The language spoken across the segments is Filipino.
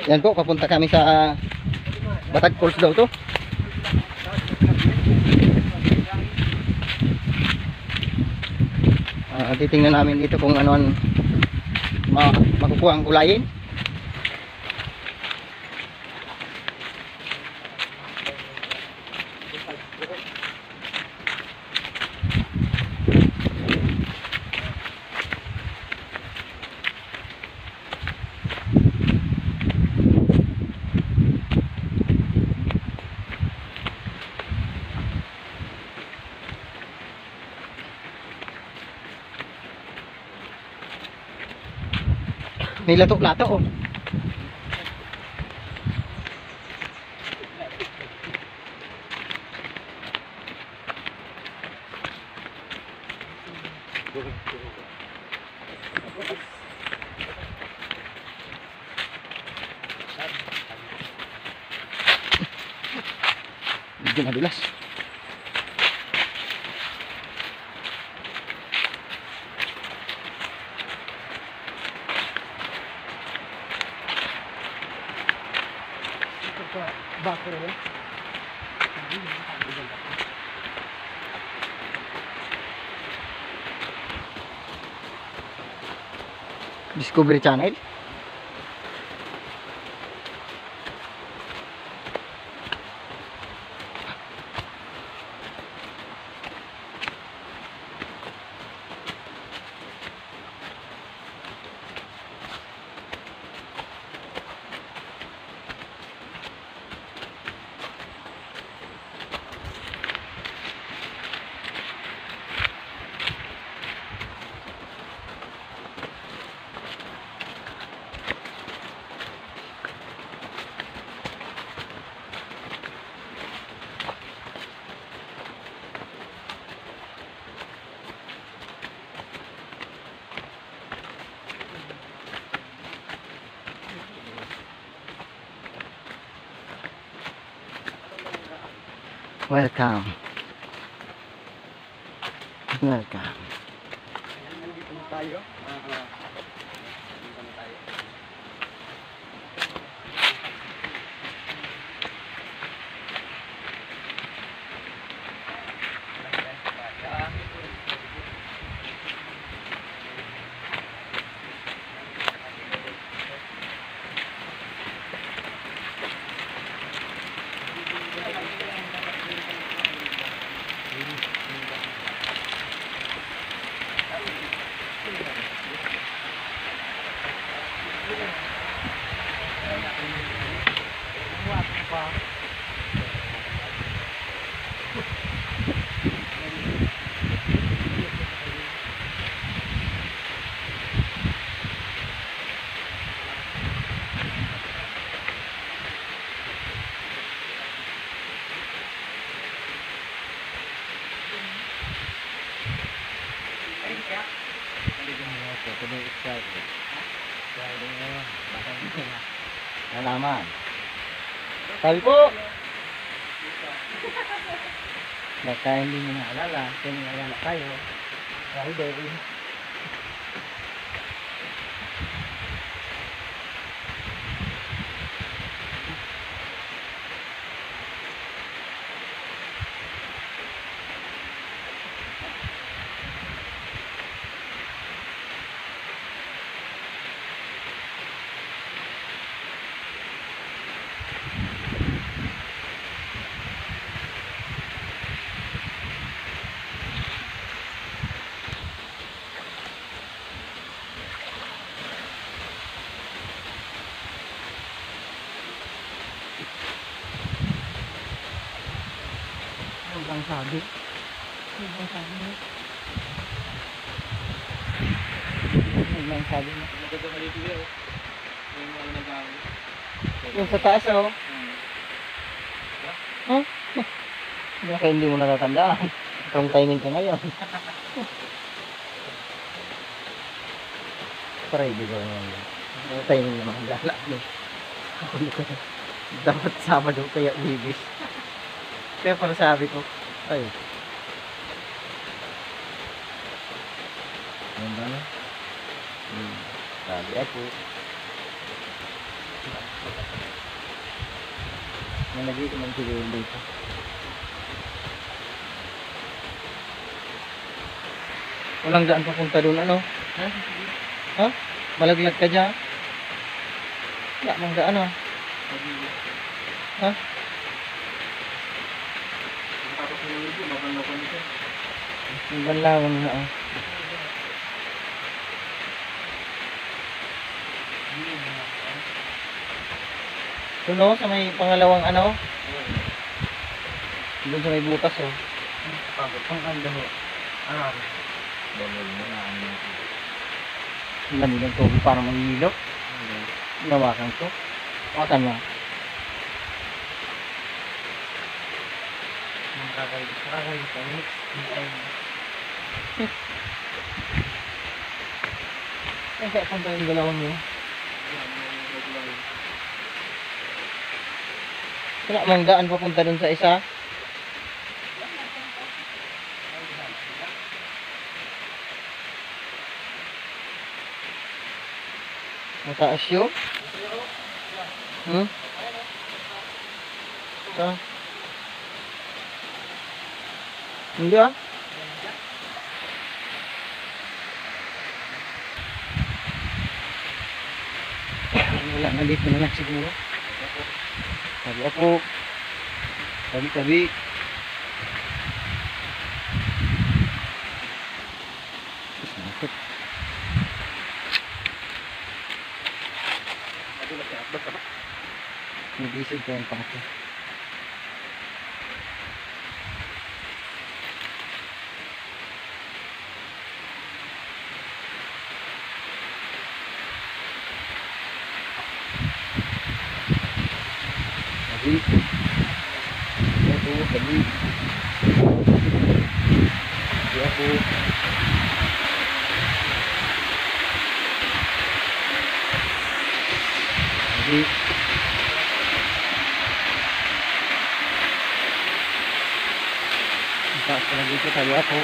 Yan po, papunta kami sa Batag Falls daw to. Titingnan namin dito kung ano makukuha ang gulayin. May lato-lato oh. Medyo madulas. Bako rin. Discovery Channel. Welcome. Welcome. Nandito na tayo. Nalaman. Sabi po. Baka hindi mo naalala. Kung naalala tayo. Friday. Ang sabi. Ang sabi. Ang sabi mo. Yung sa taas oh. Huh? Baka hindi mo natatandaan. Itong timing ka ngayon. Para hindi ko ngayon. Yung timing naman gala. Dapat Sabado kaya bibis. Kaya para sabi ko, ay. Yan ba na? Sabi ako. Nalagay ko ng siguro dito. Walang daan papunta doon, ano? Ha? Malaglag ka dyan? Wala mang daan, ah. Ha? Yung banlawan na, ah. Doon sa may pangalawang ano? Doon sa may butas, oh. Ang anda mo. Ano? Ang lamig ng tubig para manghihilok. Nawakan ko. Wakan mo. Nakakalit ka. Ay, kaya punta yung dalawang mo. Wala mang daan papunta dun sa isa. Mataas yun? Saan? Hindi, ah. Wala na dito na lang siguro. Sabi ako. Tabi-tabi. Nag-isip ko yung pangko. Tabi. Ito, tabi. Tabi ako. Tabi. Taas ko lang dito, tabi ako.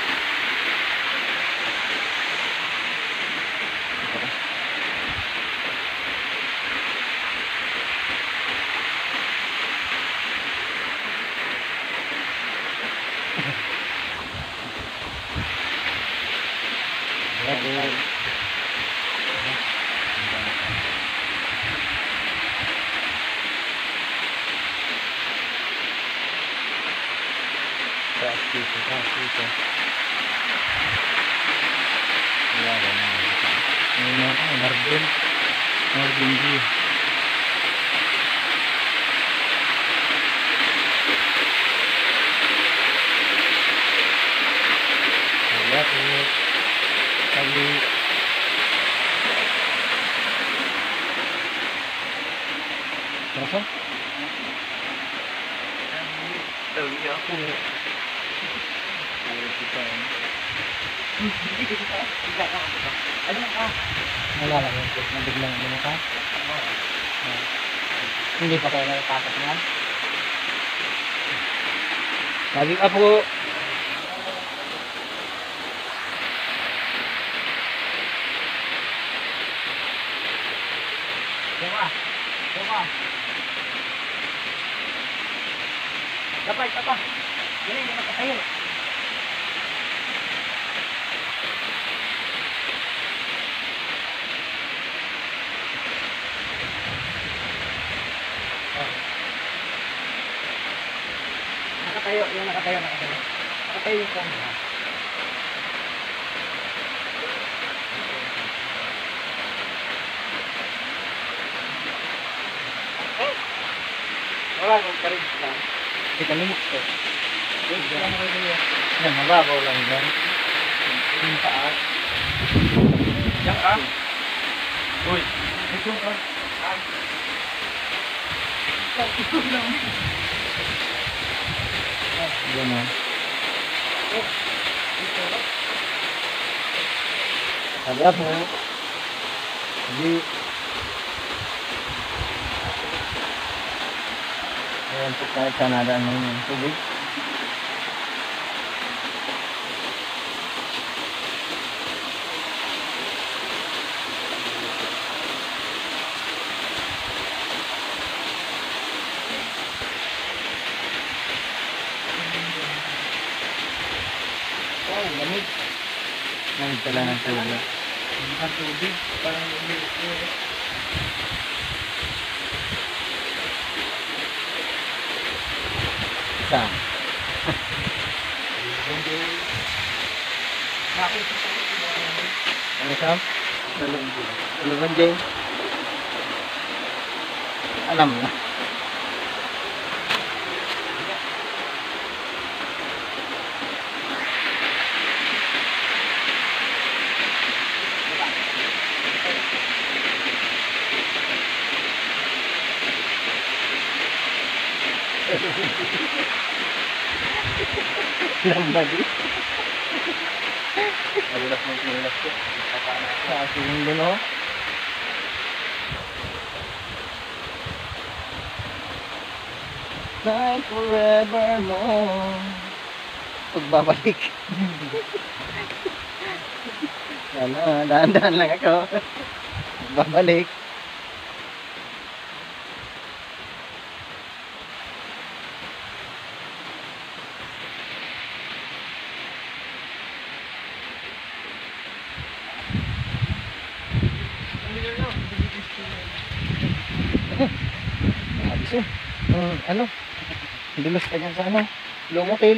Taas dito, taas dito. Wala na. Ngayon na ako, Marvin. Marvin G. Wala po. Sabi. Masa? Sabi ako. Wala lang yun. Nabiglang ano ka? Hindi pa kayo nalapasok na? Sabi ka po. Diba? Diba? Dapat, dapat. Yan yung nakatayo. Nakatayo, yung nakatayo. Nakatayo yung camera. Wala nang karig lang. Kita minutes ko. Yan, mababaw lang yan. Yung taas. Yan ka. Uy. Ito ka. Ito lang. Yan o. Sabi po. Hindi. Ayan po kahit saan nadaan mo yung tubig. Kailangan ng tulog. Ang tubig. Parang umilit ko. Saan? Nakita ko ito. Ano Sam? Tulungan Jane. Alam na. Lambadi. Madulas mo pinulas ko. Sa aking luno. Like forevermore. Pagbabalik. Ano, dahan-dahan lang ako. Pagbabalik. Habis eh. Ano? Dulos ka dyan sa ano? Lumotil.